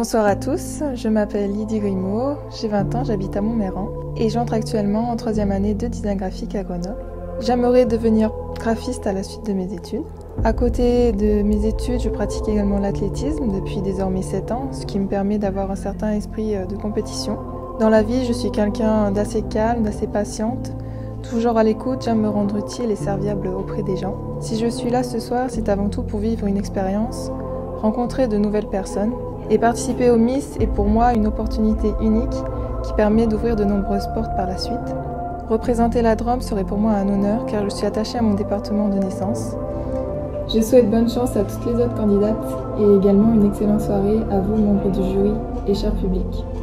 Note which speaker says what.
Speaker 1: Bonsoir à tous, je m'appelle Lydie Grimaud, j'ai 20 ans, j'habite à Montméran et j'entre actuellement en 3e année de design graphique à Grenoble. J'aimerais devenir graphiste à la suite de mes études. À côté de mes études, je pratique également l'athlétisme depuis désormais 7 ans, ce qui me permet d'avoir un certain esprit de compétition. Dans la vie, je suis quelqu'un d'assez calme, d'assez patiente, toujours à l'écoute, j'aime me rendre utile et serviable auprès des gens. Si je suis là ce soir, c'est avant tout pour vivre une expérience, rencontrer de nouvelles personnes. Et participer au Miss est pour moi une opportunité unique qui permet d'ouvrir de nombreuses portes par la suite. Représenter la Drôme serait pour moi un honneur car je suis attachée à mon département de naissance. Je souhaite bonne chance à toutes les autres candidates et également une excellente soirée à vous, membres du jury et cher public.